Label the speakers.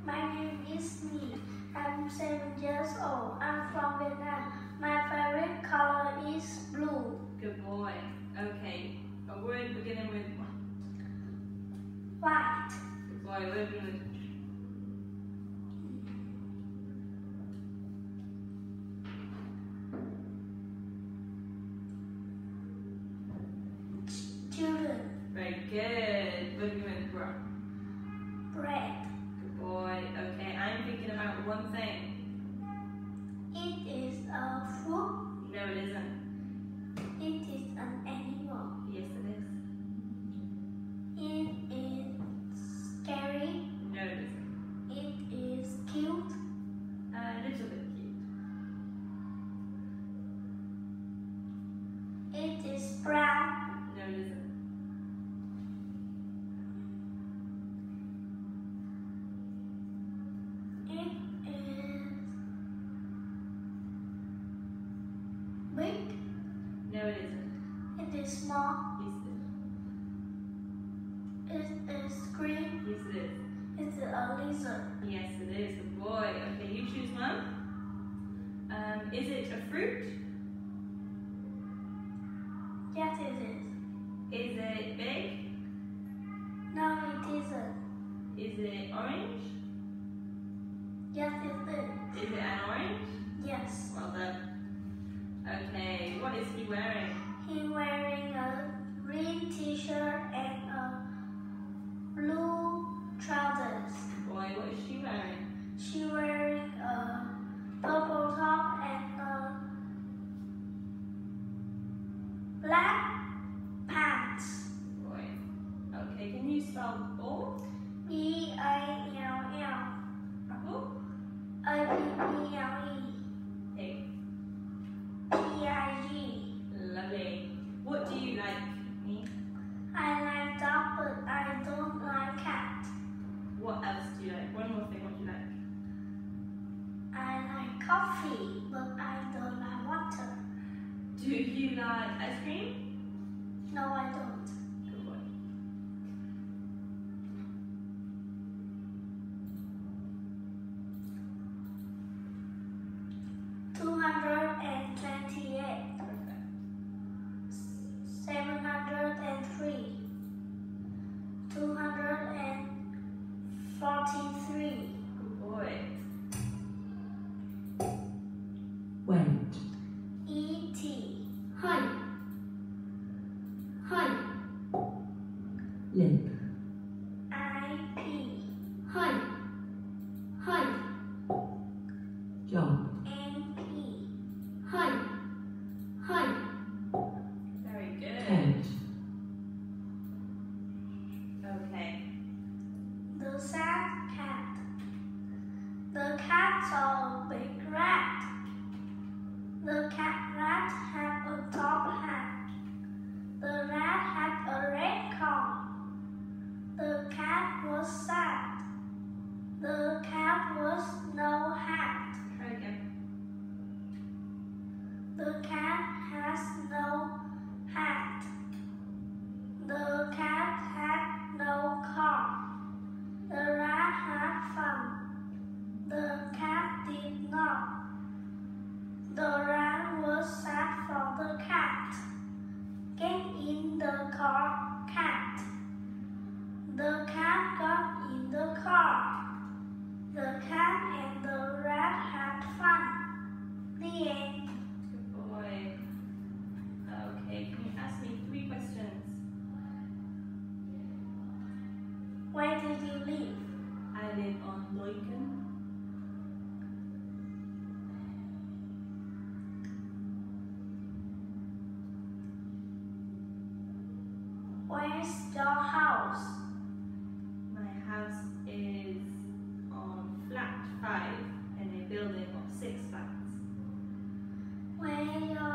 Speaker 1: My name is Nghi. I'm 7 years old. I'm from Vietnam. My favorite color is blue.
Speaker 2: Good boy. Okay. A word beginning with
Speaker 1: White.
Speaker 2: Good boy. A word beginning with
Speaker 1: Children.
Speaker 2: Very good. Word beginning with
Speaker 1: Bread.
Speaker 2: Good boy. Okay. I'm thinking about one thing.
Speaker 1: It is a fruit.
Speaker 2: No, it isn't.
Speaker 1: It is an animal.
Speaker 2: Yes, it is.
Speaker 1: It is scary.
Speaker 2: No, it isn't.
Speaker 1: It is cute.
Speaker 2: A little bit cute.
Speaker 1: It is brown.
Speaker 2: No, it isn't.
Speaker 1: It is big.
Speaker 2: No, it isn't.
Speaker 1: It is small.
Speaker 2: Yes, it is.
Speaker 1: It is green.
Speaker 2: Yes, it is.
Speaker 1: It is a lizard.
Speaker 2: Yes, it is. Good boy. Okay, you choose one. Is it a fruit?
Speaker 1: Yes, it is.
Speaker 2: Is it big?
Speaker 1: No, it isn't.
Speaker 2: Is it orange?
Speaker 1: Yes, it is.
Speaker 2: Is it an orange?
Speaker 1: Yes.
Speaker 2: Well done. Okay, what is he wearing?
Speaker 1: He wearing a green t-shirt and a blue trousers.
Speaker 2: Boy, what is she wearing?
Speaker 1: She wearing a purple top and a black pants.
Speaker 2: Boy. Okay, can you spell ball?
Speaker 1: B-A-L-L.
Speaker 2: Apple?
Speaker 1: A-P-P-L-E.
Speaker 2: Pig.
Speaker 1: P-I-G.
Speaker 2: Lovely. What do you like? Me?
Speaker 1: I like dog, but I don't like cat.
Speaker 2: What else do you like? One more thing, what do you like?
Speaker 1: I like coffee, but I don't like water.
Speaker 2: Do you like ice cream?
Speaker 1: No, I don't.
Speaker 2: Good boy.
Speaker 1: $228,
Speaker 2: Perfect.
Speaker 1: 703, 243.
Speaker 2: Good boy.
Speaker 3: Went.
Speaker 1: E-T.
Speaker 3: Hi. Hi. Limp.
Speaker 1: I-P.
Speaker 3: Hi. Hi. Jump.
Speaker 1: N-P.
Speaker 3: Hi. Hi.
Speaker 2: Very good.
Speaker 3: Tent.
Speaker 2: Okay.
Speaker 1: The sad cat. The cat saw a big rat. The rat had a top hat. The rat had a red car. The cat was sad. The cat was no hat.
Speaker 2: Try again.
Speaker 1: The cat has no hat. The cat had no car. The rat had fun. The cat did not. The rat was sad for the cat. Get in the car, cat. The cat got in the car. The cat and the rat had fun. The end.
Speaker 2: Good boy. Okay, can you ask me 3 questions?
Speaker 1: Where did you live?
Speaker 2: I live on Loiken.
Speaker 1: Where's your house?
Speaker 2: My house is on flat 5 in a building of 6 flats.
Speaker 1: Where your